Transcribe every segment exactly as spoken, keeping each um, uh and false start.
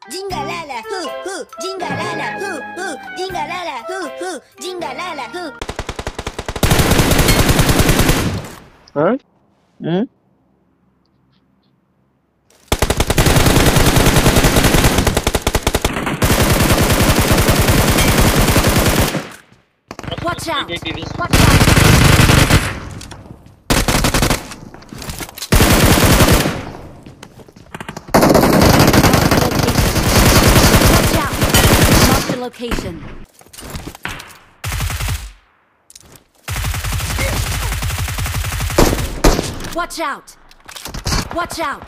Jingalala, hoo hoo, jingalala, hoo hoo, jingalala, hoo hoo, jingalala, hoo. Huh? Hmm? Watch out! Watch out! Mark the location. Watch out! Watch out!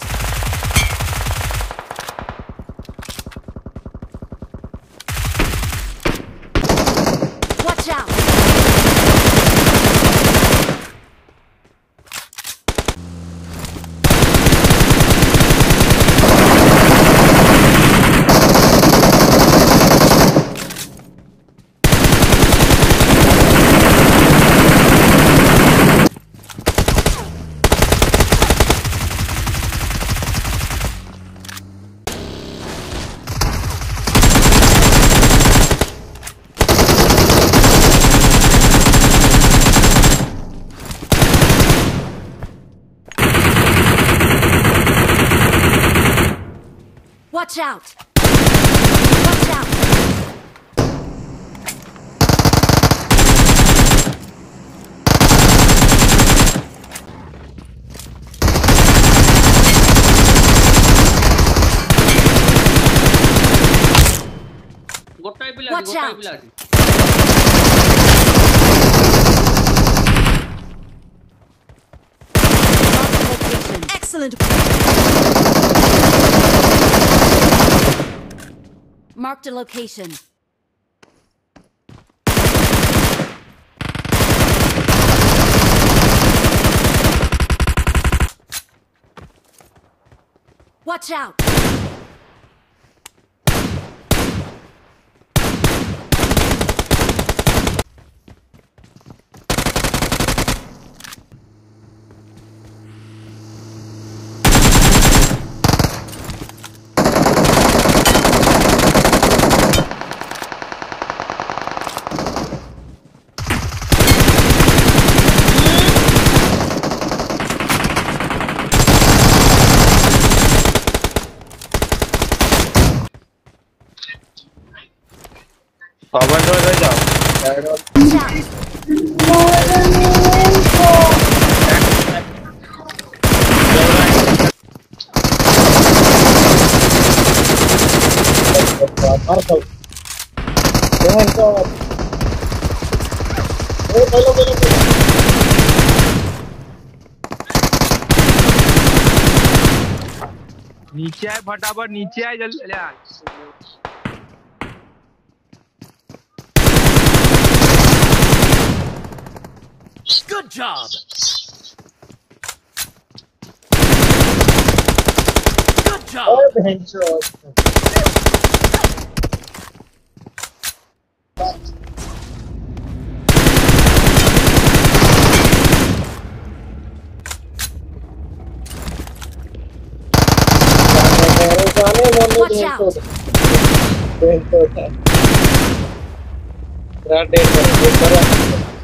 Watch out! Watch out! Watch out! गोटाई पिला Watch गोटाई out. पिला Excellent. Marked a location. Watch out! Cover door पे जाओ. Watch out! नीचे आए फटाफट नीचे आए जल्दी ले आ. Good job. Good job. Watch out! Dead, dead, dead.